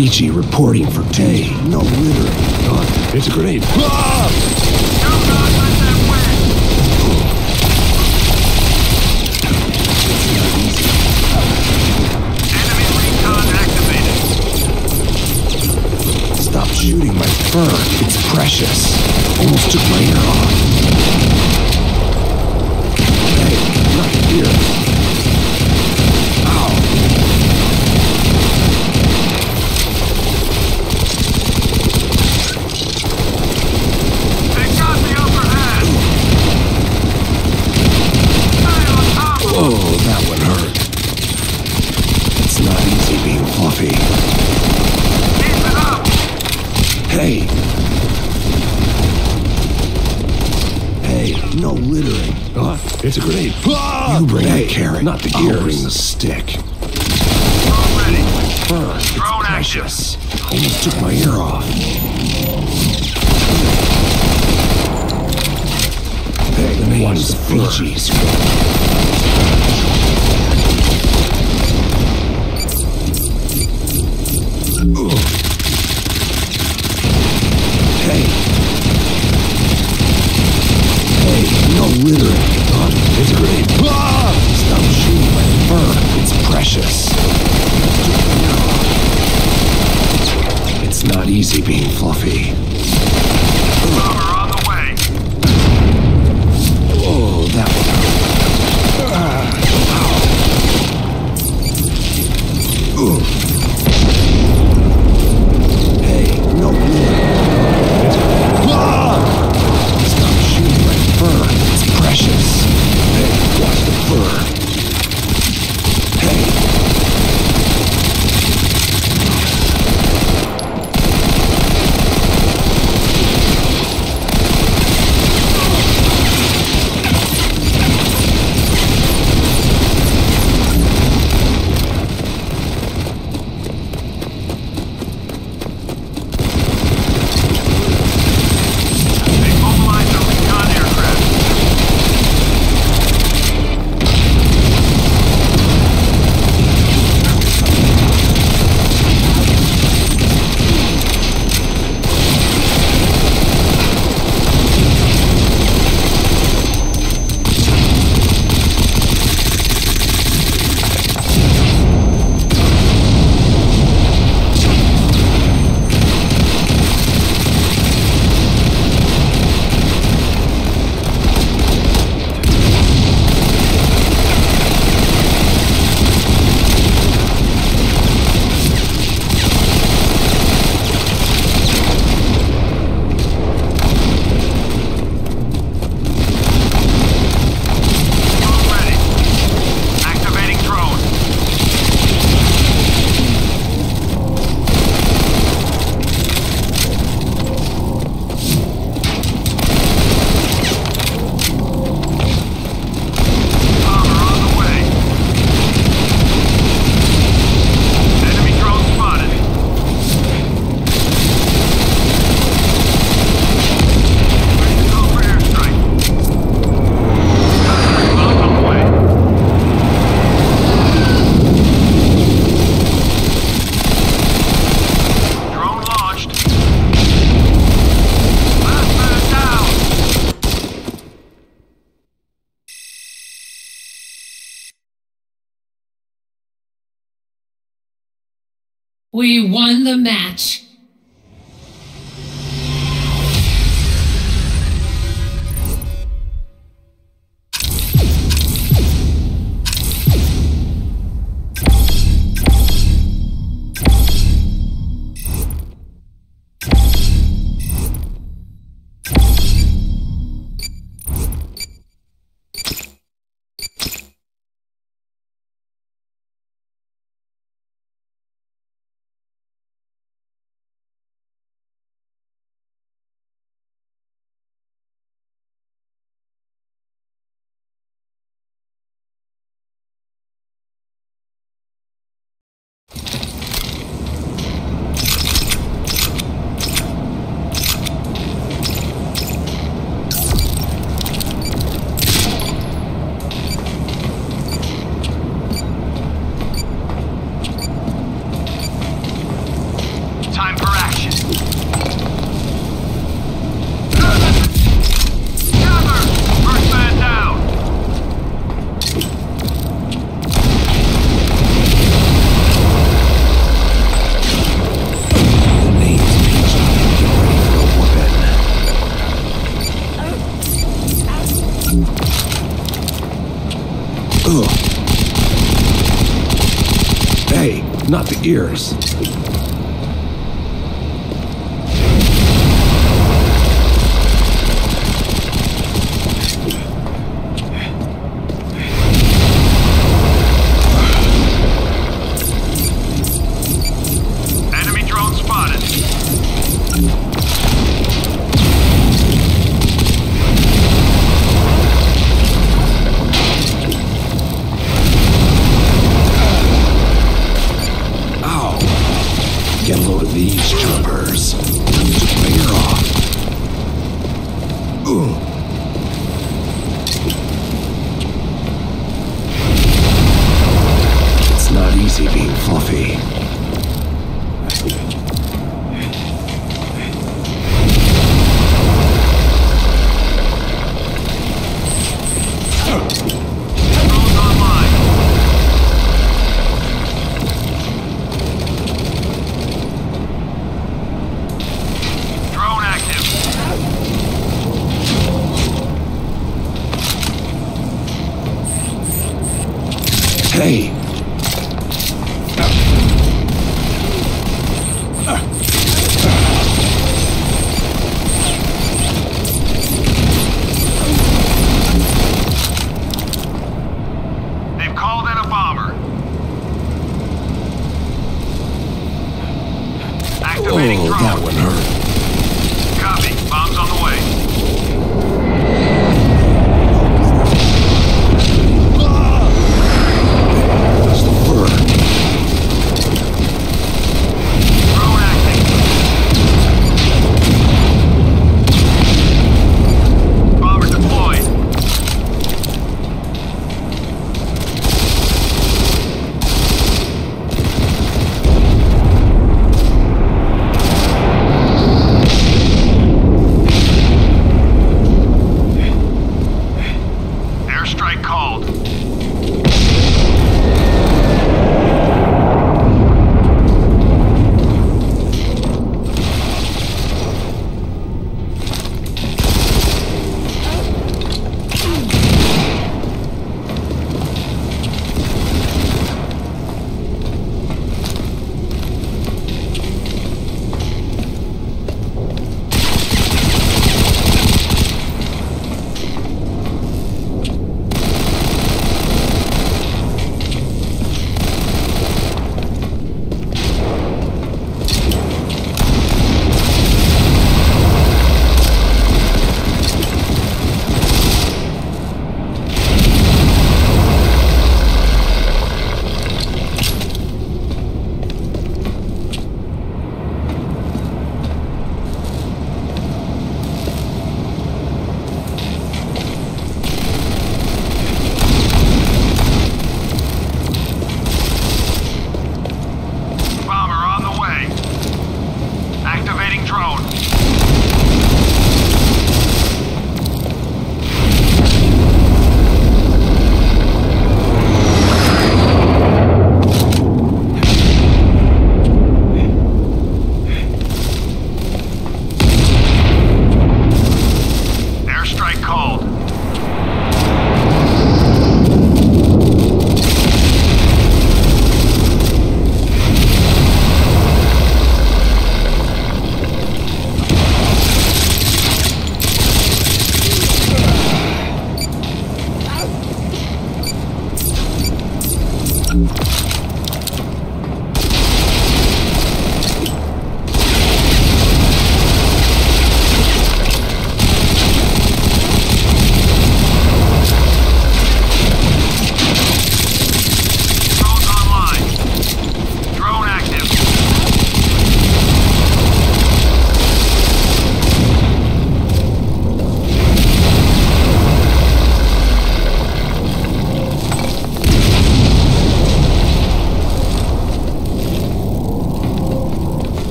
PG reporting for day. No littering. God, it's a grenade. Ah! Do not let them win! Enemy recon activated. Stop shooting my fur. It's precious. Almost took my ear off. Hey, not here. Ow. They got the upper hand! Stay on top of them! Oh, that one hurt. It's not easy being fluffy. Keep it up! Hey! Hey, no littering. It's a grenade. You bring the carrot, not the ears. I'll bring the stick. Already. Fur, it's Drone precious. Almost took my ear off. Hey, the name's the Fijis. Hey. Hey, no littering. It's a grenade. Stop shooting my fur. It's precious. It's not easy being fluffy. Cover on the way. Oh, that one hurt. Ow. Hey, no littering. Stop shooting my fur. It's precious. Hey, watch the fur. Hey. They mobilized a recon aircraft. Already. Activating drone. Cover on the way. Enemy drone spotted. Ready to go for airstrike. On the way. Drone launched. Last man down. We won the match. Time for action. Cover! First man down. The name's Peach. Get ready for a whooping. Ugh. Hey, not the ears. Enemy drone spotted. Ow. Get a load of these jumpers. Just my ear off. Ugh. It's not easy being fluffy. Drones online. Drone active. Hey. They've called in a bomber. Activating Oh, drone. that one hurt. Copy.